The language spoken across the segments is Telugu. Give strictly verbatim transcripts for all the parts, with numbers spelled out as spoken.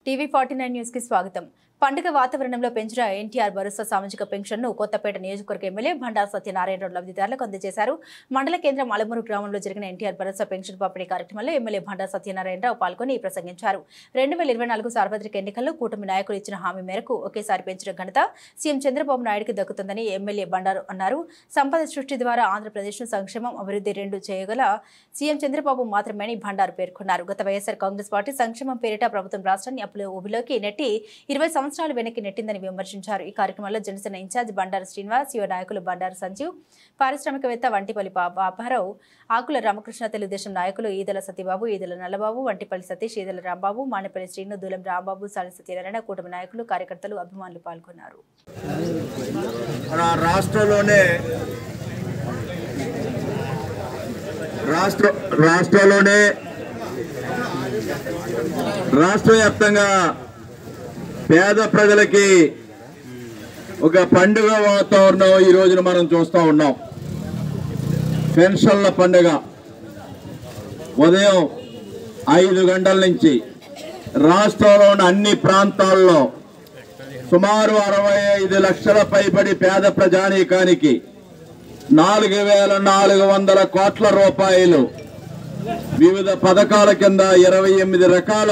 టీవీ ఫార్టీ నైన్ న్యూస్ కి స్వాగతం. పండుగ వాతావరణంలో పెంచిన ఎన్టీఆర్ భరోసా సామాజిక పెన్షన్ ను కొత్తపేట నియోజకవర్గ ఎమ్మెల్యే బండారు సత్యనారాయణ లబ్ధిదారులకు అందజేశారు. మండల కేంద్రం అలమూరు గ్రామంలో జరిగిన ఎన్టీఆర్ భరోసా పెన్షన్ పంపిణీ కార్యక్రమంలో ఎమ్మెల్యే బండారు సత్యనారాయణరావు పాల్గొని ప్రసంగించారు. రెండు వేల ఇరవై నాలుగు సార్వత్రిక ఎన్నికల్లో కూటమి నాయకులు ఇచ్చిన హామీ మేరకు ఒకేసారి పెంచిన ఘనత సీఎం చంద్రబాబు నాయుడుకి దక్కుతుందని ఎమ్మెల్యే బండారు అన్నారు. సంపద సృష్టి ద్వారా ఆంధ్రప్రదేశ్ ను సంక్షేమం, అభివృద్ధి రెండు చేయగల సీఎం చంద్రబాబు మాత్రమే అని బండారు పేర్కొన్నారు. గత వైఎస్ఆర్ కాంగ్రెస్ పార్టీ సంక్షేమం పేరిట ప్రభుత్వం రాష్ట్రాన్ని అప్పుల ఊబిలోకి నెట్టి ఇరవై సంవత్సరాలు వెనక్కి నెట్టిందని విమర్శించారు. ఈ కార్యక్రమంలో జనసేన ఇన్ఛార్జ్ బండారు శ్రీనివాస్, యువ నాయకులు బండారు సంజీవ్, పారిశ్రామికవేత్త వంటిపల్లి బాబారావు, ఆకుల రామకృష్ణ, తెలుగుదేశం నాయకులు ఈదల సత్యబాబు, ఈదల నల్లబాబు, వంటిపల్లి సతీష్, ఈదల రాంబాబు, మానేపల్లి శ్రీను, దూలం రాంబాబు, సాలి సత్యనారాయణ, కూటమి నాయకులు, కార్యకర్తలు, అభిమానులు పాల్గొన్నారు. రాష్ట్రంలోనే రాష్ట్ర రాష్ట్రంలోనే రాష్ట్ర వ్యాప్తంగా పేద ప్రజలకి ఒక పండుగ వాతావరణం ఈ రోజున మనం చూస్తూ ఉన్నాం. పెన్షన్ల పండుగ ఉదయం ఐదు గంటల నుంచి రాష్ట్రంలోని అన్ని ప్రాంతాల్లో సుమారు అరవై ఐదు లక్షల పైబడి పేద ప్రజానీకానికి నాలుగు వేల నాలుగు వందల కోట్ల రూపాయలు వివిధ పథకాల కింద ఇరవై ఎనిమిది రకాల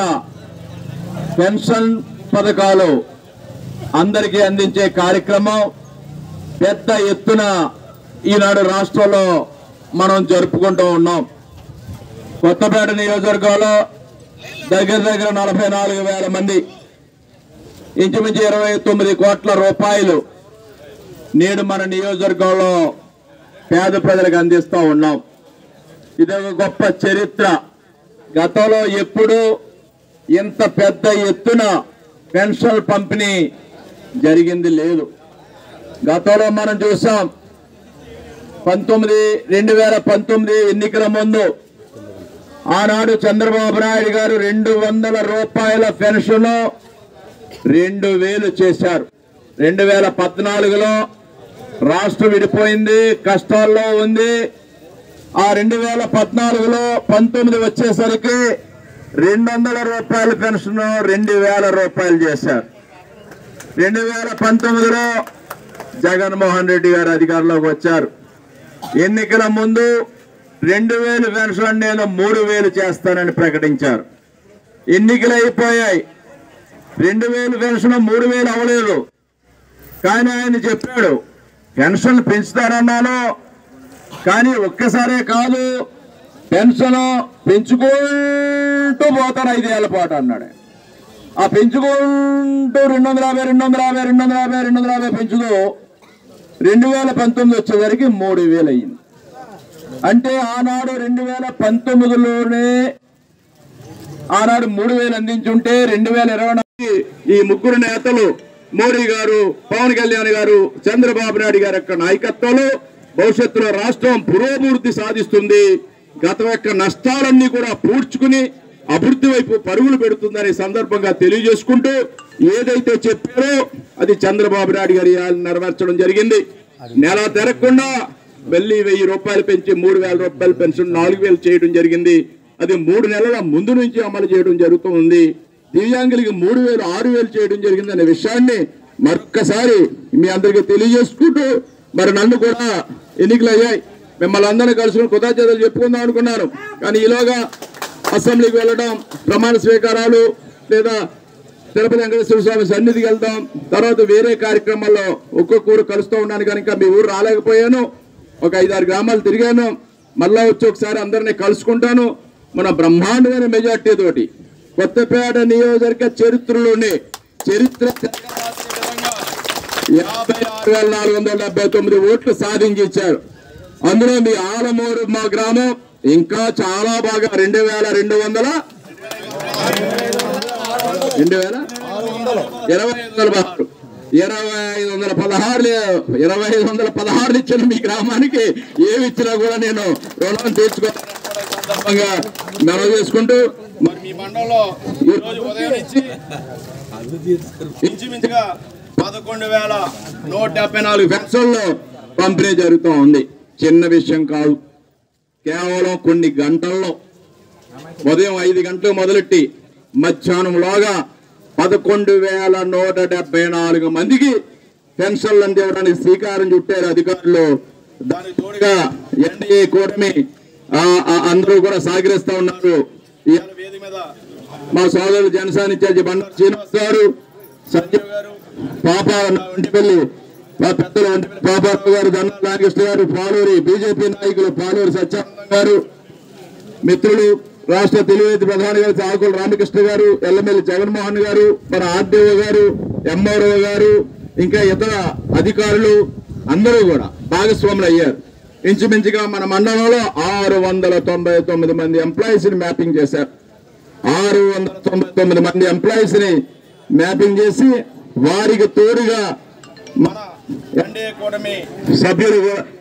పెన్షన్ పథకాలు అందరికీ అందించే కార్యక్రమం పెద్ద ఎత్తున ఈనాడు రాష్ట్రంలో మనం జరుపుకుంటూ ఉన్నాం. కొత్తపేట నియోజకవర్గంలో దగ్గర దగ్గర నలభై నాలుగు వేల మంది, ఇంచుమించు ఇరవై తొమ్మిది కోట్ల రూపాయలు నేడు మన నియోజకవర్గంలో పేద ప్రజలకు అందిస్తూ ఉన్నాం. ఇది ఒక గొప్ప చరిత్ర. గతంలో ఎప్పుడు ఇంత పెద్ద ఎత్తున పెన్షన్ పంపిణీ జరిగింది లేదు. గతంలో మనం చూసాం పంతొమ్మిది రెండు వేల పంతొమ్మిది ఎన్నికల ముందు ఆనాడు చంద్రబాబు నాయుడు గారు రెండు వందల రూపాయల పెన్షన్ రెండు వేలు చేశారు. రెండు వేల పద్నాలుగులో రాష్ట్రం విడిపోయింది, కష్టాల్లో ఉంది. ఆ రెండు వేల పద్నాలుగులో పంతొమ్మిది వచ్చేసరికి రెండు వందల రూపాయల పెన్షన్ రెండు వేల రూపాయలు చేశారు. రెండు వేల పంతొమ్మిదిలో జగన్మోహన్ రెడ్డి గారు అధికారంలోకి వచ్చారు. ఎన్నికల ముందు రెండు వేలు పెన్షన్ నేను మూడు వేలు చేస్తానని ప్రకటించారు. ఎన్నికలు అయిపోయాయి, రెండు వేలు పెన్షన్ మూడు వేలు అవ్వలేదు. కానీ ఆయన చెప్పాడు పెన్షన్ పెంచుతానన్నాను, కానీ ఒక్కసారే కాదు పెన్షన్ పెంచుకుంటూ పోతాను ఐదేళ్ల పాటు అన్నాడు. ఆ పెంచుకుంటూ రెండు వందల యాభై రెండు వందల యాభై రెండు వందల యాభై రెండు వందల యాభై పెంచుతూ రెండు వేల పంతొమ్మిది వచ్చేసరికి మూడు వేలు అయింది. అంటే ఆనాడు రెండు వేల పంతొమ్మిదిలోనే ఆనాడు మూడు వేలు అందించుంటే రెండు వేల ఇరవై నాలుగు ఈ ముగ్గురు నేతలు మోడీ గారు, పవన్ కళ్యాణ్ గారు, చంద్రబాబు నాయుడు గారి యొక్క నాయకత్వంలో భవిష్యత్తులో రాష్ట్రం పురోభివృద్ధి సాధిస్తుంది. గత యొక్క నష్టాలన్నీ కూడా పూడ్చుకుని అభివృద్ధి వైపు పరుగులు పెడుతుందనే సందర్భంగా తెలియజేసుకుంటూ ఏదైతే చెప్పారో అది చంద్రబాబు నాయుడు గారి నెరవేర్చడం జరిగింది. నెల తిరగకుండా మళ్ళీ వెయ్యి రూపాయలు పెంచి మూడు వేల రూపాయలు పెన్షన్ నాలుగు వేలు చేయడం జరిగింది. అది మూడు నెలల ముందు నుంచి అమలు చేయడం జరుగుతుంది. దివ్యాంగులకి మూడు వేలు ఆరు వేలు చేయడం జరిగింది అనే విషయాన్ని మరొక్కసారి మీ అందరికీ తెలియజేసుకుంటూ, మరి నన్ను కూడా ఎన్నికలు అయ్యాయి, మిమ్మల్ని అందరినీ కలుసుకుని కృతజ్ఞతలు చెప్పుకుందాం అనుకున్నాను. కానీ ఈలోగా అసెంబ్లీకి వెళ్ళడం, ప్రమాణ స్వీకారాలు లేదా తిరుపతి వెంకటేశ్వర స్వామి సన్నిధికి వెళ్దాం, తర్వాత వేరే కార్యక్రమాల్లో ఒక్కొక్క ఊరు కలుస్తూ ఉన్నాను కనుక మీ ఊరు రాలేకపోయాను. ఒక ఐదారు గ్రామాలు తిరిగాను. మళ్ళా వచ్చి ఒకసారి అందరినీ కలుసుకుంటాను. మన బ్రహ్మాండమైన మెజార్టీ తోటి కొత్తపేట నియోజకవర్గ చరిత్రలోనే చరిత్ర యాభై ఆరు వేల నాలుగు వందల డెబ్బై తొమ్మిది ఓట్లు సాధించి ఇచ్చారు. అందులో మీ ఆలమూరు మా గ్రామం ఇంకా చాలా బాగా రెండు వేల రెండు వందల రెండు వేల ఇరవై ఐదు వందల పదహారు ఇరవై ఐదు వందల పదహారు ఇరవై ఐదు వందల పదహారులు ఇచ్చిన మీ గ్రామానికి ఏమి ఇచ్చినా కూడా నేను రుణం తీర్చుకోవాలని మనం చేసుకుంటూ, మరి మీ మండలంలో ఈ రోజు ఉదయం నుంచి ఇంచుమించుగా పదకొండు వేల నూట డెబ్బై నాలుగు పెన్షన్లు పంపిణీ జరుగుతూ ఉంది. చిన్న విషయం కాదు. కేవలం కొన్ని గంటల్లో ఉదయం ఐదు గంటలు మొదలెట్టి మధ్యాహ్నంలోగా పదకొండు వేల నూట డెబ్బై నాలుగు మందికి పెన్షన్లు అందివ్వడానికి శ్రీకారం చుట్టారు అధికారులు. దానికి తోడుగా ఎన్డీఏ కూటమి అందరూ కూడా సహకరిస్తా ఉన్నారు. ఇవాళ వేదిక మీద మా సోదరులు జనసేన ఇన్ఛార్జి బండారు శ్రీనివాస్ గారు, సంజయ్ గారు, పాప ఒంటిపల్లి మా పెద్దలు ఒంటిపల్లి పాపారావు గారు, దన్నా నాగేశ్వర గారు, పాలూరి బీజేపీ నాయకులు పాలూరి సత్యానందం గారు, మిత్రులు రాష్ట్ర తెలుగుదేశం ప్రధాని గారు ఆకుల రామకృష్ణ గారు, ఎల్లమెల్లి జగన్మోహన్ గారు, మన ఆర్డీఓ గారు, ఎంఆర్ఓ గారు, ఇంకా ఇతర అధికారులు అందరూ కూడా భాగస్వాములు అయ్యారు. ఇంచుమించుగా మన మండలంలో ఆరు వందల తొంభై తొమ్మిది మంది ఎంప్లాయీస్ ని మ్యాపింగ్ చేశారు. ఆరు వందల తొంభై తొమ్మిది మంది ఎంప్లాయీస్ ని మ్యాపింగ్ చేసి వారికి తోడుగా మన ఎన్డీఏ కూటమి సభ్యులు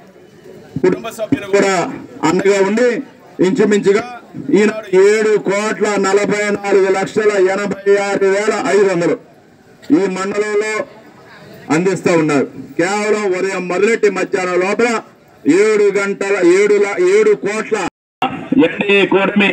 కుటుంబ సభ్యులు కూడా అండగా ఉండి ఇంచుమించుగా ఈనాడు ఏడు కోట్ల నలభై నాలుగు లక్షల ఎనభై ఆరు వేల ఐదు వందలు ఈ మండలంలో అందిస్తా ఉన్నారు. కేవలం ఉదయం మొదలెట్టి మధ్యాహ్నం లోపల ఏడు గంటల ఏడు ఏడు కోట్ల ఎన్డీఏ కూటమి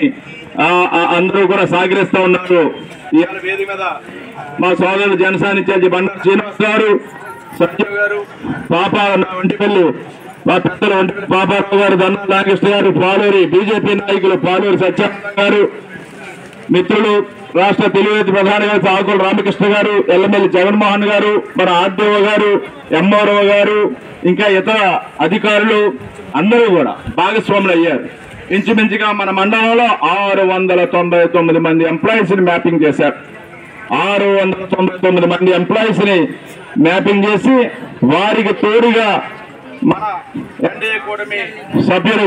అందరూ కూడా సహకరిస్తా ఉన్నారు. ఇవాళ వేదిక మీద మా సోదరులు జనసేన ఇన్ఛార్జి బండారు శ్రీనివాస్ గారు, సంజయ్ గారు, పాప ఒంటిపల్లి మా పెద్దలు ఒంటిపల్లి పాపారావు గారు, దన్నా నాగేశ్వర గారు, పాలూరి బీజేపీ నాయకులు పాలూరి సత్యానందం గారు, మిత్రులు రాష్ట్ర తెలుగుదేశం ప్రధాని గారు ఆకుల రామకృష్ణ గారు, ఎల్లమెల్లి జగన్మోహన్ గారు, మన ఆర్డీఓ గారు, ఎంఆర్ఓ గారు, ఇంకా ఇతర అధికారులు అందరూ కూడా భాగస్వాములు అయ్యారు. ఇంచుమించుగా మన మండలంలో ఆరు వందల తొంభై తొమ్మిది మంది ఎంప్లాయీస్ ని మ్యాపింగ్ చేశారు. ఆరు వందల తొంభై తొమ్మిది మంది ఎంప్లాయీస్ ని మ్యాపింగ్ చేసి వారికి తోడుగా మన ఎన్డీఏ కూటమి సభ్యులు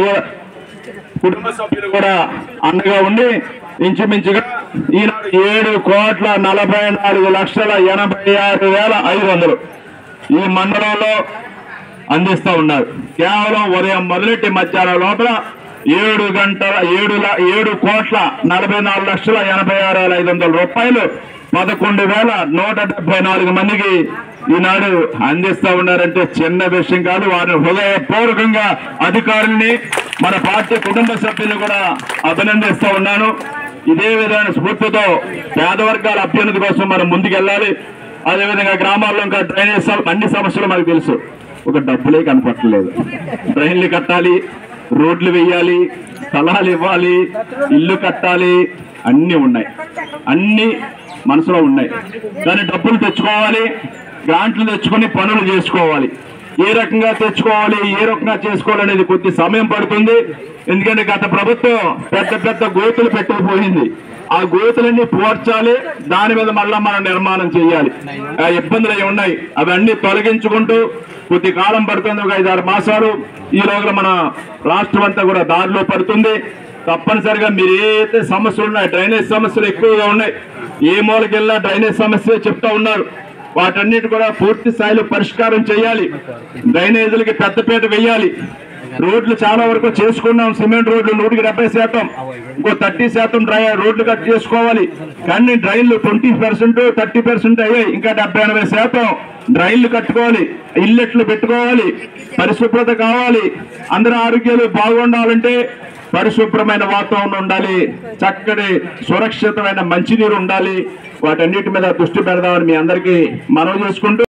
కుటుంబ సభ్యులు కూడా అండగా ఉండి ఇంచుమించుగా ఈనాడు ఏడు కోట్ల నలభై నాలుగు లక్షల ఎనభై ఆరు వేల ఐదు వందలు ఈ మండలంలో అందిస్తా ఉన్నారు. కేవలం ఉదయం మొదలెట్టి మధ్యాహ్నం లోపల ఏడు గంటల ఏడు ఏడు కోట్ల నలభై నాలుగు లక్షల ఎనభై ఆరు వేల ఐదు వందల రూపాయలు పదకొండు వేల నూట డెబ్బై నాలుగు మందికి ఈనాడు అందిస్తా ఉన్నారంటే చిన్న విషయం కాదు. వారిని హృదయపూర్వకంగా అధికారుల్ని మన పార్టీ కుటుంబ సభ్యులు కూడా అభినందిస్తా ఉన్నాను. ఇదే విధమైన స్ఫూర్తితో పేద వర్గాల అభ్యున్నతి కోసం మనం ముందుకెళ్ళాలి. అదేవిధంగా గ్రామాల్లో ఇంకా డ్రైనేజ్ అన్ని సమస్యలు మనకు తెలుసు. ఒక డబ్బులే కనపట్టలేదు. డ్రైన్లు కట్టాలి, రోడ్లు వేయాలి, స్థలాలు ఇవ్వాలి, ఇల్లు కట్టాలి, అన్ని ఉన్నాయి, అన్ని మనసులో ఉన్నాయి. కానీ డబ్బులు తెచ్చుకోవాలి, గ్రాంట్లు తెచ్చుకొని పనులు చేసుకోవాలి. ఏ రకంగా తెచ్చుకోవాలి, ఏ రకంగా చేసుకోవాలి అనేది కొద్ది సమయం పడుతుంది. ఎందుకంటే గత ప్రభుత్వం పెద్ద పెద్ద గోతులు పెట్టుకుపోయింది. ఆ గోతులన్నీ పూడ్చాలి, దాని మీద మళ్ళా మనం నిర్మాణం చేయాలి. ఆ ఇబ్బందులు అవి ఉన్నాయి, అవన్నీ తొలగించుకుంటూ కొద్ది కాలం పడుతుంది, ఒక ఐదారు మాసాలు. ఈ రోజున మన రాష్ట్రం అంతా కూడా దారిలో పడుతుంది. తప్పనిసరిగా మీరు ఏదైతే సమస్యలు ఉన్నాయి, డ్రైనేజ్ సమస్యలు ఎక్కువగా ఉన్నాయి, ఏ మూలకెళ్ళినా డ్రైనేజ్ సమస్య చెప్తా ఉన్నారు. వాటన్నిటి కూడా పూర్తి స్థాయిలో పరిష్కారం చేయాలి. డ్రైనేజీలకి పెద్దపీట వేయాలి. రోడ్లు చాలా వరకు చేసుకున్నాం, సిమెంట్ రోడ్లు నూటికి డెబ్బై శాతం, ఇంకో థర్టీ శాతం డ్రై రోడ్లు కట్ చేసుకోవాలి. కానీ డ్రైన్లు ట్వంటీ పర్సెంట్ థర్టీ పర్సెంట్ అయ్యాయి, ఇంకా డెబ్బై ఎనభై శాతం డ్రైన్లు కట్టుకోవాలి, ఇల్లెట్లు పెట్టుకోవాలి, పరిశుభ్రత కావాలి. అందరి ఆరోగ్యాలు బాగుండాలంటే పరిశుభ్రమైన వాతావరణం ఉండాలి, చక్కటి సురక్షితమైన మంచినీరు ఉండాలి. వాటన్నిటి మీద దృష్టి పెడదామని మీ అందరికీ మనవి చేసుకుంటూ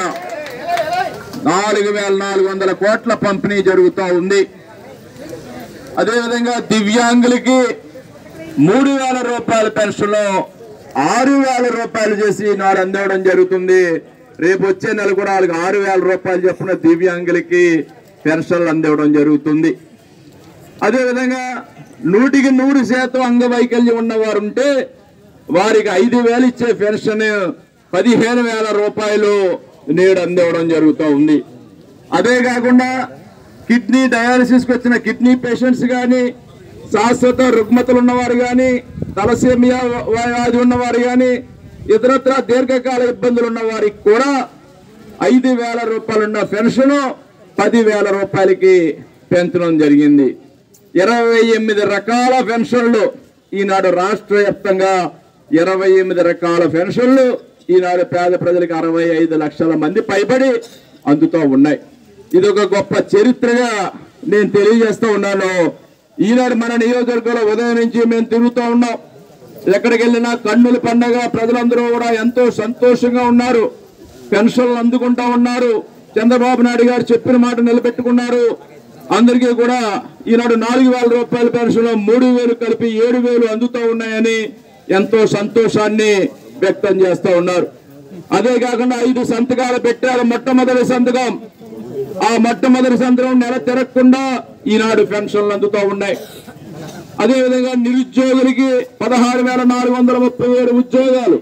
నాలుగు వేల నాలుగు వందల కోట్ల పంపిణీ జరుగుతూ ఉంది. అదేవిధంగా దివ్యాంగులకి మూడు వేల రూపాయల పెన్షన్ ఆరు వేల రూపాయలు చేసి నాడు అందివ్వడం జరుగుతుంది. రేపు వచ్చే నెల కూడా వాళ్ళకి ఆరు వేల రూపాయలు చొప్పున దివ్యాంగులకి పెన్షన్లు అందివ్వడం జరుగుతుంది. అదేవిధంగా నూటికి నూరు శాతం అంగవైకల్యం ఉన్నవారు ఉంటే వారికి ఐదు వేలు ఇచ్చే పెన్షన్ పదిహేను వేల రూపాయలు నేడు అందివ్వడం జరుగుతూ ఉంది. అదే కాకుండా కిడ్నీ డయాలసిస్కి వచ్చిన కిడ్నీ పేషెంట్స్ కానీ, శాశ్వత రుగ్మతలు ఉన్నవారు కానీ, తలసేమియా వ్యాధి ఉన్నవారు కానీ, ఇతరత్ర దీర్ఘకాల ఇబ్బందులు ఉన్న వారికి కూడా ఐదు వేల రూపాయలున్న పెన్షన్ పదివేల రూపాయలకి పెంచడం జరిగింది. ఇరవై ఎనిమిది రకాల పెన్షన్లు ఈనాడు రాష్ట్ర వ్యాప్తంగా ఇరవై ఎనిమిది రకాల పెన్షన్లు ఈనాడు పేద ప్రజలకు అరవై ఐదు లక్షల మంది పైబడి అందుతూ ఉన్నాయి. ఇది ఒక గొప్ప చరిత్రగా నేను తెలియజేస్తూ ఉన్నాను. ఈనాడు మన నియోజకవర్గంలో ఉదయం నుంచి మేము తిరుగుతూ ఉన్నాం. ఎక్కడికి వెళ్ళినా కన్నుల పండగ, ప్రజలందరూ కూడా ఎంతో సంతోషంగా ఉన్నారు, పెన్షన్లు అందుకుంటా ఉన్నారు. చంద్రబాబు నాయుడు గారు చెప్పిన మాట నిలబెట్టుకున్నారు. అందరికీ కూడా ఈనాడు నాలుగు వేల రూపాయల పెన్షన్ మూడు వేలు కలిపి ఏడు వేలు అందుతూ ఉన్నాయని ఎంతో సంతోషాన్ని వ్యక్తం చేస్తూ ఉన్నారు. అదే కాకుండా ఐదు సంతకాలు పెట్టారు. మొట్టమొదటి సంతకం, ఆ మొట్టమొదటి సంతకం నెల తిరగకుండా ఈనాడు పెన్షన్లు అందుతూ ఉన్నాయి. అదేవిధంగా నిరుద్యోగులకి పదహారు వేల నాలుగు వందల ముప్పై ఏడు ఉద్యోగాలు,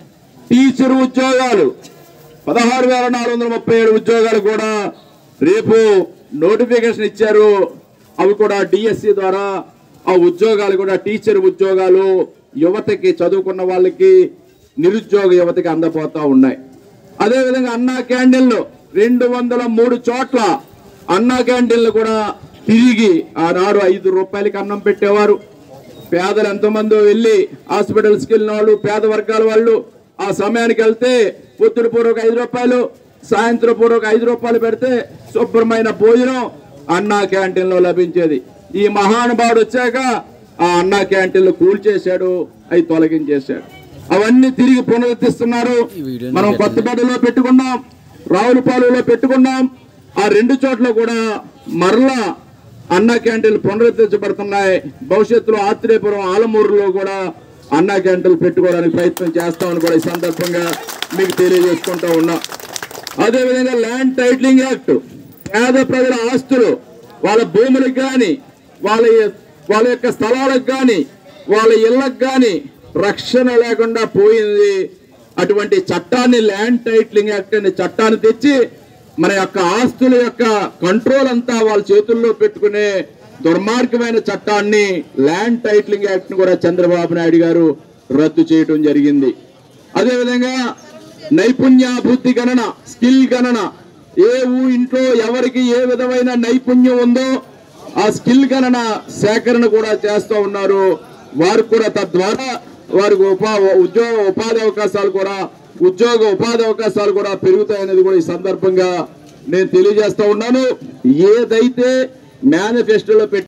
టీచర్ ఉద్యోగాలు పదహారు వేల నాలుగు వందల ముప్పై ఏడు ఉద్యోగాలు కూడా రేపు నోటిఫికేషన్ ఇచ్చారు. అవి కూడా డిఎస్సి ద్వారా ఆ ఉద్యోగాలు కూడా టీచర్ ఉద్యోగాలు యువతకి, చదువుకున్న వాళ్ళకి, నిరుద్యోగ యువతకి అందపోతా ఉన్నాయి. అదేవిధంగా అన్నా క్యాంటీన్లు రెండు వందల మూడు చోట్ల అన్నా క్యాంటీన్లు కూడా తిరిగి ఆనాడు ఐదు రూపాయలకి అన్నం పెట్టేవారు. పేదలు ఎంతమందో వెళ్ళి హాస్పిటల్స్కి వెళ్ళిన వాళ్ళు, పేద వర్గాల వాళ్ళు ఆ సమయానికి వెళ్తే పొద్దున పూర్వక ఐదు రూపాయలు, సాయంత్రం పూర్వక ఐదు రూపాయలు పెడితే శుభ్రమైన భోజనం అన్నా క్యాంటీన్లో లభించేది. ఈ మహానుభావుడు వచ్చాక ఆ అన్నా క్యాంటీన్లు కూల్చేశాడు, అవి తొలగించేశాడు. అవన్నీ తిరిగి పునరుద్ధరిస్తున్నారు. మనం కొత్తపేటలో పెట్టుకున్నాం, రావులపాలెంలో పెట్టుకున్నాం. ఆ రెండు చోట్ల కూడా మరలా అన్నా క్యాంటీన్లు పునరుద్ధరించబడుతున్నాయి. భవిష్యత్తులో ఆత్రేయపురం, ఆలమూరులో కూడా అన్నా క్యాంటీన్లు పెట్టుకోవడానికి ప్రయత్నం చేస్తామని కూడా ఈ సందర్భంగా మీకు తెలియజేసుకుంటూ ఉన్నా. అదేవిధంగా ల్యాండ్ టైటిలింగ్ యాక్ట్, పేద ప్రజల ఆస్తులు, వాళ్ళ భూములకు కానీ, వాళ్ళ వాళ్ళ యొక్క స్థలాలకు కానీ, వాళ్ళ ఇళ్లకు కానీ రక్షణ లేకుండా పోయింది. అటువంటి చట్టాన్ని, ల్యాండ్ టైటిలింగ్ యాక్ట్ అనే చట్టాన్ని తెచ్చి మన యొక్క ఆస్తుల యొక్క కంట్రోల్ అంతా వాళ్ళ చేతుల్లో పెట్టుకునే దుర్మార్గమైన చట్టాన్ని, ల్యాండ్ టైటిలింగ్ యాక్ట్ ను కూడా చంద్రబాబు నాయుడు గారు రద్దు చేయడం జరిగింది. అదేవిధంగా నైపుణ్యాభివృద్ధి గణన, స్కిల్ గణన, ఏ ఇంట్లో ఎవరికి ఏ విధమైన నైపుణ్యం ఉందో ఆ స్కిల్ గణన సేకరణ కూడా చేస్తూ ఉన్నారు. వారు కూడా తద్వారా వారికి ఉపా ఉద్యోగ ఉపాధి అవకాశాలు కూడా ఉద్యోగ ఉపాధి అవకాశాలు కూడా పెరుగుతాయనేది కూడా ఈ సందర్భంగా నేను తెలియజేస్తా ఉన్నాను. ఏదైతే మేనిఫెస్టోలో పెట్టి